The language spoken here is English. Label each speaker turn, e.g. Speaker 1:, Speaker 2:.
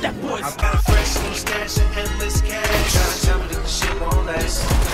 Speaker 1: that boy's.
Speaker 2: I got a fresh new stash and endless cash. Tryna tell me that the shit won't last.